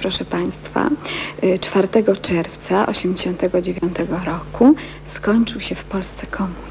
proszę Państwa, 4 czerwca 1989 roku skończył się w Polsce komunizm.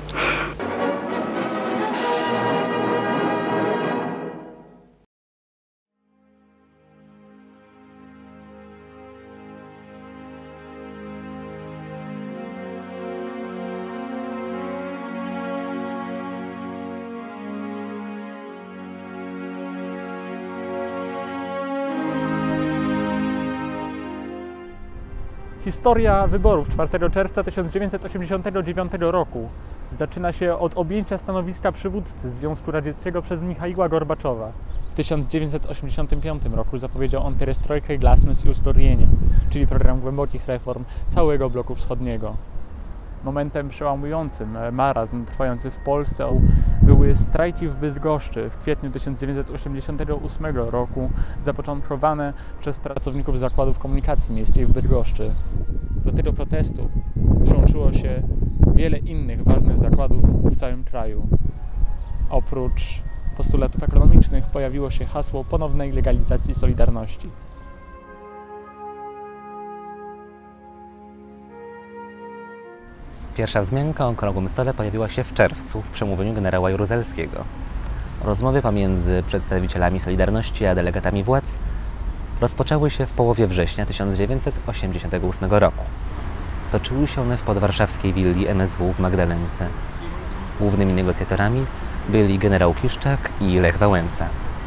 Historia wyborów 4 czerwca 1989 roku zaczyna się od objęcia stanowiska przywódcy Związku Radzieckiego przez Michaiła Gorbaczowa. W 1985 roku zapowiedział on perestrojkę, glasność i ustrojenie, czyli program głębokich reform całego bloku wschodniego. Momentem przełamującym marazm trwający w Polsce były strajki w Bydgoszczy w kwietniu 1988 roku, zapoczątkowane przez pracowników Zakładów Komunikacji Miejskiej w Bydgoszczy. Do tego protestu przyłączyło się wiele innych ważnych zakładów w całym kraju. Oprócz postulatów ekonomicznych pojawiło się hasło ponownej legalizacji Solidarności. Pierwsza wzmianka o okrągłym stole pojawiła się w czerwcu w przemówieniu generała Jaruzelskiego. Rozmowy pomiędzy przedstawicielami Solidarności a delegatami władz rozpoczęły się w połowie września 1988 roku. Toczyły się one w podwarszawskiej willi MSW w Magdalence. Głównymi negocjatorami byli generał Kiszczak i Lech Wałęsa.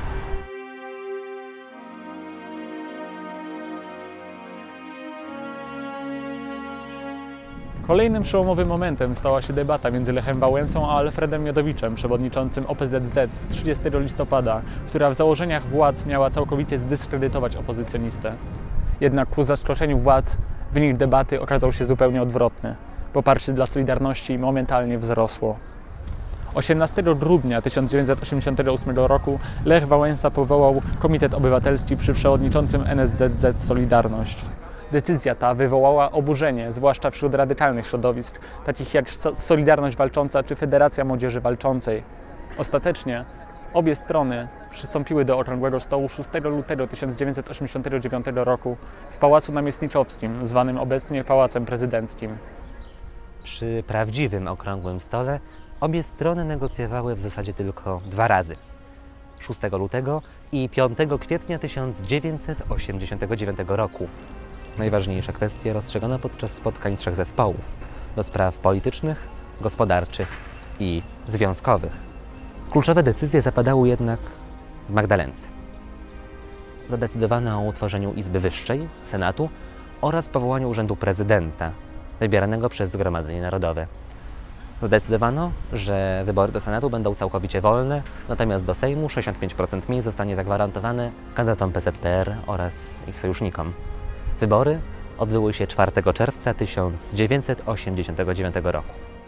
Kolejnym przełomowym momentem stała się debata między Lechem Wałęsą a Alfredem Miodowiczem, przewodniczącym OPZZ z 30 listopada, która w założeniach władz miała całkowicie zdyskredytować opozycjonistę. Jednak ku zaskoczeniu władz wynik debaty okazał się zupełnie odwrotny. Poparcie dla Solidarności momentalnie wzrosło. 18 grudnia 1988 roku Lech Wałęsa powołał Komitet Obywatelski przy przewodniczącym NSZZ Solidarność. Decyzja ta wywołała oburzenie, zwłaszcza wśród radykalnych środowisk, takich jak Solidarność Walcząca czy Federacja Młodzieży Walczącej. Ostatecznie obie strony przystąpiły do okrągłego stołu 6 lutego 1989 roku w Pałacu Namiestnikowskim, zwanym obecnie Pałacem Prezydenckim. Przy prawdziwym okrągłym stole obie strony negocjowały w zasadzie tylko 2 razy. 6 lutego i 5 kwietnia 1989 roku. Najważniejsze kwestie rozstrzygano podczas spotkań 3 zespołów do spraw politycznych, gospodarczych i związkowych. Kluczowe decyzje zapadały jednak w Magdalence. Zadecydowano o utworzeniu Izby Wyższej, Senatu oraz powołaniu Urzędu Prezydenta, wybieranego przez Zgromadzenie Narodowe. Zdecydowano, że wybory do Senatu będą całkowicie wolne, natomiast do Sejmu 65% miejsc zostanie zagwarantowane kandydatom PZPR oraz ich sojusznikom. Wybory odbyły się 4 czerwca 1989 roku.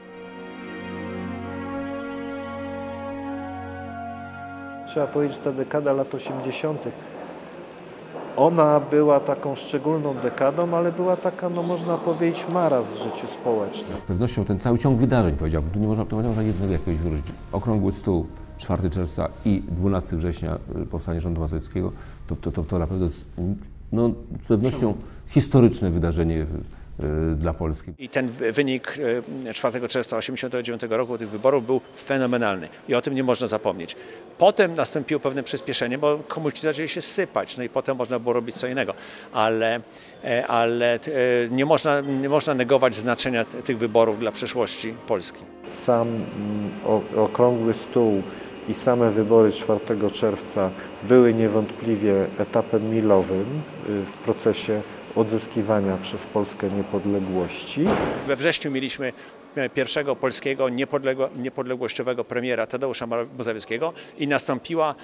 Trzeba powiedzieć, że ta dekada lat 80. ona była taką szczególną dekadą, ale była taka, no można powiedzieć, marazm w życiu społecznym. Z pewnością ten cały ciąg wydarzeń, powiedziałbym, tu nie można jednego jakiegoś wyróżnić. Okrągły stół 4 czerwca i 12 września powstanie rządu mazowieckiego, to naprawdę jest, no, z pewnością historyczne wydarzenie dla Polski. I ten wynik 4 czerwca 1989 roku tych wyborów był fenomenalny i o tym nie można zapomnieć. Potem nastąpiło pewne przyspieszenie, bo komuniści zaczęli się sypać, no i potem można było robić co innego, ale nie można negować znaczenia tych wyborów dla przyszłości Polski. Sam okrągły stół i same wybory 4 czerwca były niewątpliwie etapem milowym w procesie odzyskiwania przez Polskę niepodległości. We wrześniu mieliśmy pierwszego polskiego niepodległościowego premiera Tadeusza Mazowieckiego i nastąpiła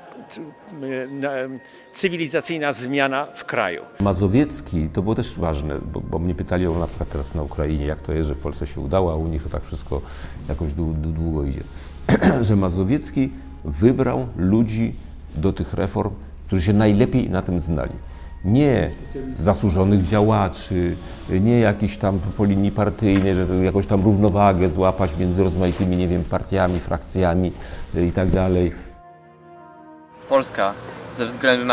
cywilizacyjna zmiana w kraju. Mazowiecki to było też ważne, bo mnie pytali o na przykład teraz na Ukrainie, jak to jest, że w Polsce się udało, a u nich to tak wszystko jakoś długo idzie. Że Mazowiecki wybrał ludzi do tych reform, którzy się najlepiej na tym znali. Nie zasłużonych działaczy, nie jakichś tam po linii partyjnej, że jakąś tam równowagę złapać między rozmaitymi, nie wiem, partiami, frakcjami i tak dalej. Polska ze względu na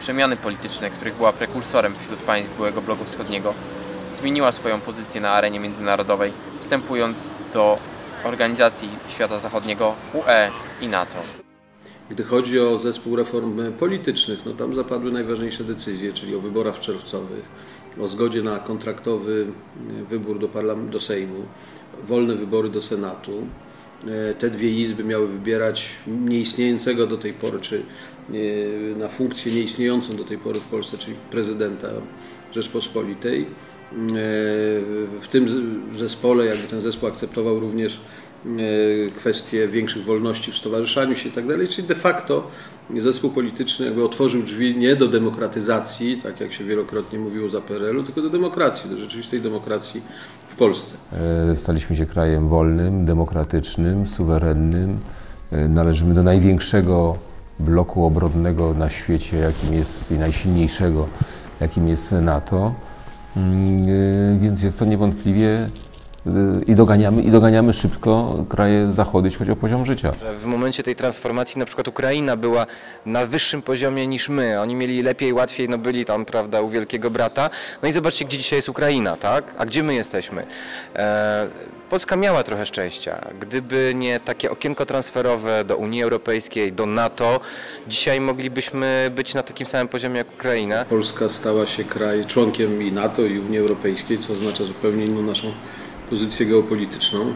przemiany polityczne, których była prekursorem wśród państw byłego bloku wschodniego, zmieniła swoją pozycję na arenie międzynarodowej, wstępując do Organizacji Świata Zachodniego, UE i NATO. Gdy chodzi o zespół reform politycznych, no tam zapadły najważniejsze decyzje, czyli o wyborach czerwcowych, o zgodzie na kontraktowy wybór do Sejmu, wolne wybory do Senatu. Te dwie izby miały wybierać nieistniejącego do tej pory, czy na nieistniejącą do tej pory w Polsce, czyli prezydenta Rzeczpospolitej. W tym zespole, jakby ten zespół akceptował również kwestie większych wolności w stowarzyszaniu się i tak dalej, czyli de facto zespół polityczny jakby otworzył drzwi nie do demokratyzacji, tak jak się wielokrotnie mówiło za PRL-u, tylko do demokracji, do rzeczywistej demokracji w Polsce. Staliśmy się krajem wolnym, demokratycznym, suwerennym. Należymy do największego bloku obronnego na świecie, jakim jest i najsilniejszego, jakim jest NATO. Więc jest to niewątpliwie i doganiamy szybko kraje zachodu, jeśli chodzi o poziom życia. W momencie tej transformacji na przykład Ukraina była na wyższym poziomie niż my. Oni mieli lepiej, łatwiej, no byli tam, prawda, u wielkiego brata. No i zobaczcie, gdzie dzisiaj jest Ukraina, tak? A gdzie my jesteśmy? Polska miała trochę szczęścia. Gdyby nie takie okienko transferowe do Unii Europejskiej, do NATO, dzisiaj moglibyśmy być na takim samym poziomie jak Ukraina. Polska stała się członkiem i NATO, i Unii Europejskiej, co oznacza zupełnie inną naszą pozycję geopolityczną.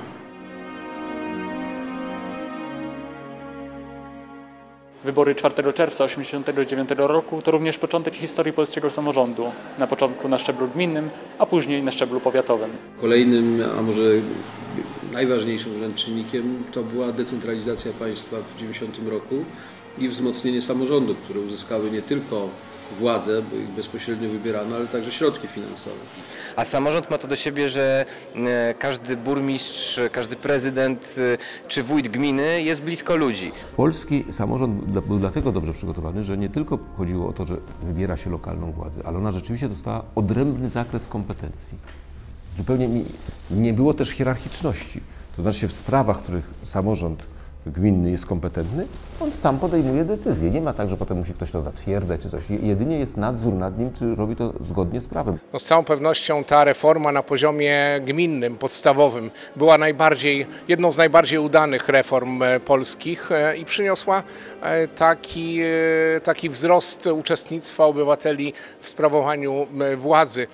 Wybory 4 czerwca 1989 roku to również początek historii polskiego samorządu. Na początku na szczeblu gminnym, a później na szczeblu powiatowym. Kolejnym, a może najważniejszym wręcz czynnikiem to była decentralizacja państwa w 1990 roku i wzmocnienie samorządów, które uzyskały nie tylko władzę, bo ich bezpośrednio wybierano, ale także środki finansowe. A samorząd ma to do siebie, że każdy burmistrz, każdy prezydent czy wójt gminy jest blisko ludzi. Polski samorząd był dlatego dobrze przygotowany, że nie tylko chodziło o to, że wybiera się lokalną władzę, ale ona rzeczywiście dostała odrębny zakres kompetencji. Zupełnie nie było też hierarchiczności. To znaczy w sprawach, w których samorząd gminny jest kompetentny, on sam podejmuje decyzje. Nie ma tak, że potem musi ktoś to zatwierdzać czy coś. Jedynie jest nadzór nad nim, czy robi to zgodnie z prawem. No z całą pewnością ta reforma na poziomie gminnym, podstawowym była jedną z najbardziej udanych reform polskich i przyniosła taki wzrost uczestnictwa obywateli w sprawowaniu władzy.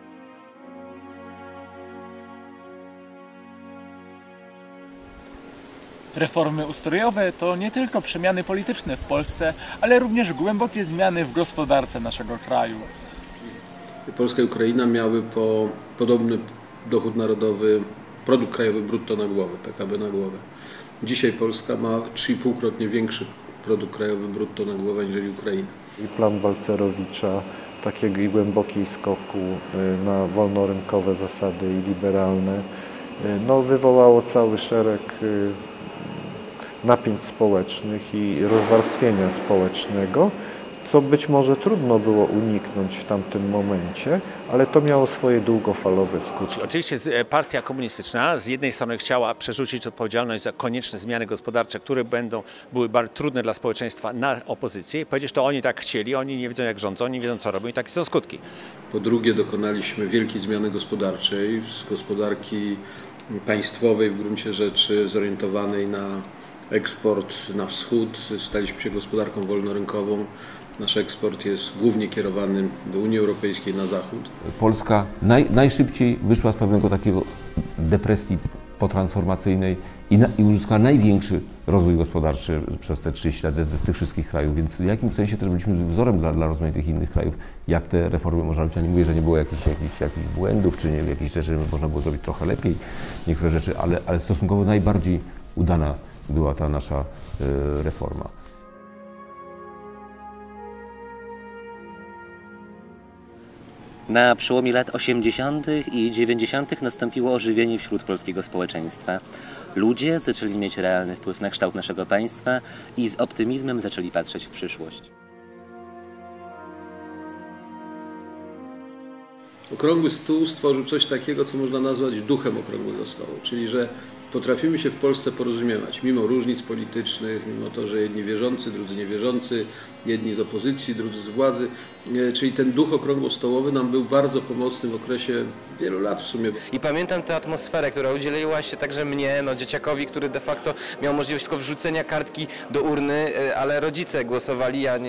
Reformy ustrojowe to nie tylko przemiany polityczne w Polsce, ale również głębokie zmiany w gospodarce naszego kraju. Polska i Ukraina miały podobny dochód narodowy, produkt krajowy brutto na głowę, PKB na głowę. Dzisiaj Polska ma 3,5-krotnie większy produkt krajowy brutto na głowę niżeli Ukraina. I plan Balcerowicza, takiego głębokiej skoku na wolnorynkowe zasady i liberalne, no, wywołało cały szereg napięć społecznych i rozwarstwienia społecznego, co być może trudno było uniknąć w tamtym momencie, ale to miało swoje długofalowe skutki. Oczywiście partia komunistyczna z jednej strony chciała przerzucić odpowiedzialność za konieczne zmiany gospodarcze, które były bardzo trudne dla społeczeństwa, na opozycję i powiedzieć, że to oni tak chcieli, oni nie wiedzą jak rządzą, oni nie wiedzą co robią i takie są skutki. Po drugie dokonaliśmy wielkiej zmiany gospodarczej, z gospodarki państwowej w gruncie rzeczy zorientowanej na eksport na wschód, staliśmy się gospodarką wolnorynkową. Nasz eksport jest głównie kierowany do Unii Europejskiej, na zachód. Polska najszybciej wyszła z pewnego takiego depresji potransformacyjnej i uzyskała największy rozwój gospodarczy przez te 30 lat z tych wszystkich krajów, więc w jakimś sensie też byliśmy wzorem dla rozmaitych innych krajów, jak te reformy można robić. Ja nie mówię, że nie było jakichś błędów, czy nie jakieś rzeczy można było zrobić trochę lepiej, niektóre rzeczy, ale stosunkowo najbardziej udana była ta nasza reforma. Na przełomie lat 80. i 90. nastąpiło ożywienie wśród polskiego społeczeństwa. Ludzie zaczęli mieć realny wpływ na kształt naszego państwa i z optymizmem zaczęli patrzeć w przyszłość. Okrągły stół stworzył coś takiego, co można nazwać duchem okrągłego stołu, czyli że potrafimy się w Polsce porozumiewać, mimo różnic politycznych, mimo to, że jedni wierzący, drudzy niewierzący, jedni z opozycji, drudzy z władzy. Czyli ten duch okrągłostołowy nam był bardzo pomocny w okresie wielu lat w sumie. I pamiętam tę atmosferę, która udzieliła się także mnie, dzieciakowi, który de facto miał możliwość tylko wrzucenia kartki do urny, ale rodzice głosowali, ja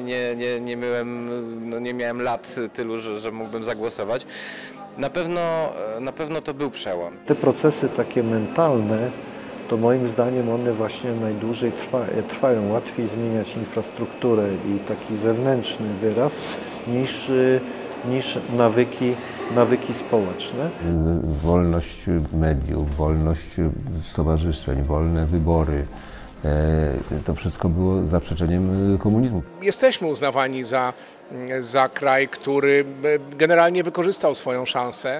nie miałem lat tylu, że mógłbym zagłosować. Na pewno to był przełom. Te procesy takie mentalne, to moim zdaniem one właśnie najdłużej trwają. Łatwiej zmieniać infrastrukturę i taki zewnętrzny wyraz niż nawyki społeczne. Wolność mediów, wolność stowarzyszeń, wolne wybory. To wszystko było zaprzeczeniem komunizmu. Jesteśmy uznawani za kraj, który generalnie wykorzystał swoją szansę.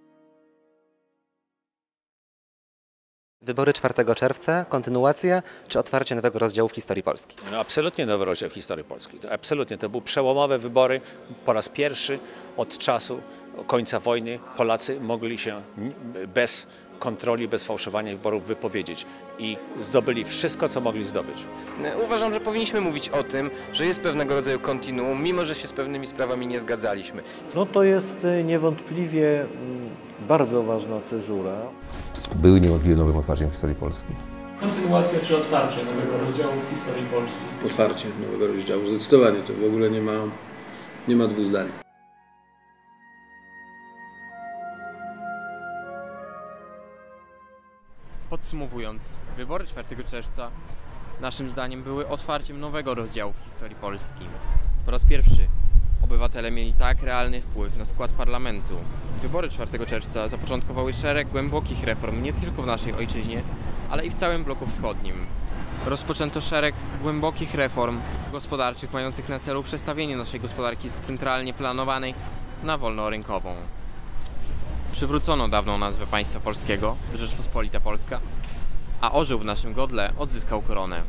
Wybory 4 czerwca, kontynuacja czy otwarcie nowego rozdziału w historii Polski? No, absolutnie nowy rozdział w historii Polski. Absolutnie, to były przełomowe wybory. Po raz pierwszy od czasu końca wojny Polacy mogli się bez kontroli, bez fałszowania wyborów wypowiedzieć i zdobyli wszystko, co mogli zdobyć. Uważam, że powinniśmy mówić o tym, że jest pewnego rodzaju kontinuum, mimo że się z pewnymi sprawami nie zgadzaliśmy. No to jest niewątpliwie bardzo ważna cezura. Były niewątpliwie nowym otwarciem historii Polski. Kontynuacja czy otwarcie nowego rozdziału w historii Polski? Otwarcie nowego rozdziału, zdecydowanie, to w ogóle nie ma dwóch zdań. Podsumowując, wybory 4 czerwca naszym zdaniem były otwarciem nowego rozdziału w historii Polski. Po raz pierwszy obywatele mieli tak realny wpływ na skład parlamentu. Wybory 4 czerwca zapoczątkowały szereg głębokich reform nie tylko w naszej ojczyźnie, ale i w całym bloku wschodnim. Rozpoczęto szereg głębokich reform gospodarczych mających na celu przestawienie naszej gospodarki z centralnie planowanej na wolnorynkową. Przywrócono dawną nazwę państwa polskiego, Rzeczpospolita Polska, a orzeł w naszym godle odzyskał koronę.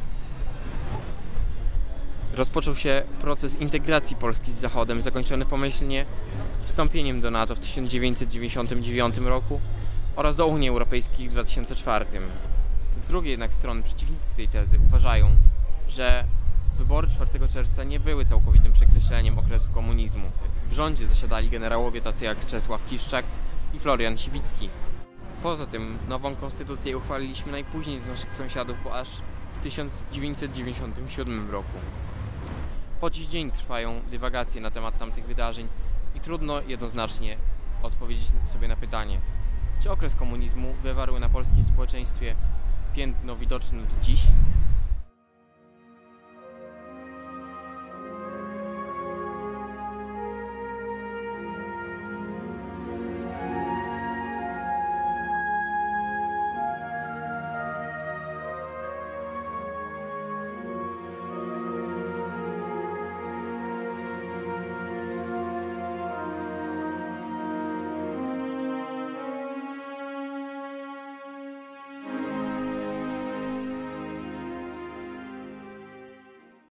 Rozpoczął się proces integracji Polski z Zachodem, zakończony pomyślnie wstąpieniem do NATO w 1999 roku oraz do Unii Europejskiej w 2004. Z drugiej jednak strony przeciwnicy tej tezy uważają, że wybory 4 czerwca nie były całkowitym przekreśleniem okresu komunizmu. W rządzie zasiadali generałowie tacy jak Czesław Kiszczak i Florian Siwicki. Poza tym nową konstytucję uchwaliliśmy najpóźniej z naszych sąsiadów, bo aż w 1997 roku. Po dziś dzień trwają dywagacje na temat tamtych wydarzeń i trudno jednoznacznie odpowiedzieć sobie na pytanie, czy okres komunizmu wywarł na polskim społeczeństwie piętno widoczne do dziś,